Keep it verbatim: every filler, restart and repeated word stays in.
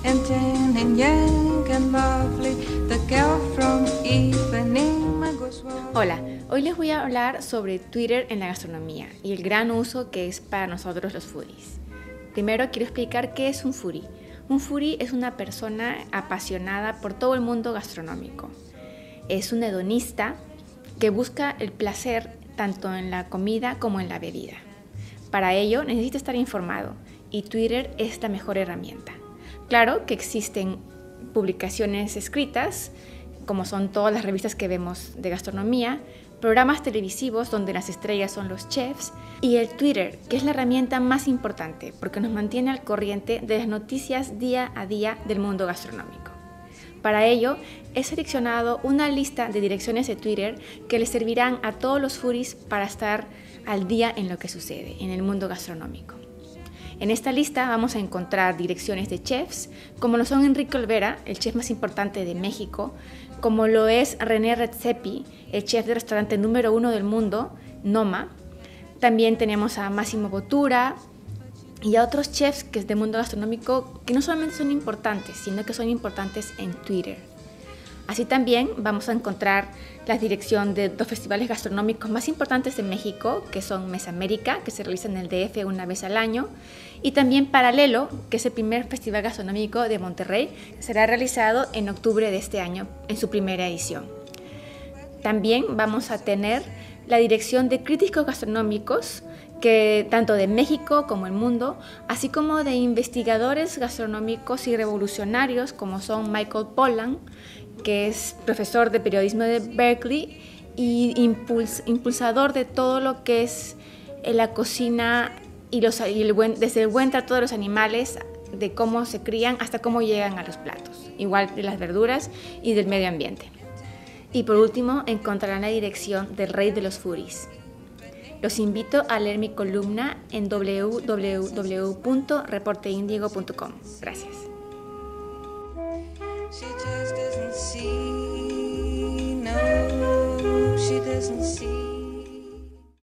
and tan and young and lovely, the girl from Ipanema goes wild. Hola, hoy les voy a hablar sobre Twitter en la gastronomía y el gran uso que es para nosotros los foodies. Primero quiero explicar qué es un foodie. Un foodie es una persona apasionada por todo el mundo gastronómico. Es un hedonista que busca el placer tanto en la comida como en la bebida. Para ello necesita estar informado y Twitter es la mejor herramienta. Claro que existen publicaciones escritas, como son todas las revistas que vemos de gastronomía, programas televisivos donde las estrellas son los chefs, y el Twitter, que es la herramienta más importante porque nos mantiene al corriente de las noticias día a día del mundo gastronómico. Para ello, he seleccionado una lista de direcciones de Twitter que les servirán a todos los foodies para estar al día en lo que sucede en el mundo gastronómico. En esta lista vamos a encontrar direcciones de chefs, como lo son Enrique Olvera, el chef más importante de México, como lo es René Redzepi, el chef del restaurante número uno del mundo, Noma. También tenemos a Massimo Bottura y a otros chefs que es del mundo gastronómico que no solamente son importantes, sino que son importantes en Twitter. Así también vamos a encontrar la dirección de dos festivales gastronómicos más importantes de México, que son Mesamérica, que se realiza en el D F una vez al año, y también Paralelo, que es el primer festival gastronómico de Monterrey, que será realizado en octubre de este año, en su primera edición. También vamos a tener la dirección de críticos gastronómicos, que tanto de México como el mundo, así como de investigadores gastronómicos y revolucionarios como son Michael Pollan, que es profesor de periodismo de Berkeley y impuls, impulsador de todo lo que es la cocina y, los, y el buen, desde el buen trato de los animales, de cómo se crían hasta cómo llegan a los platos, igual de las verduras y del medio ambiente. Y por último encontrarán la dirección del rey de los foodies. Los invito a leer mi columna en doble u doble u doble u punto reporteindigo punto com. Gracias.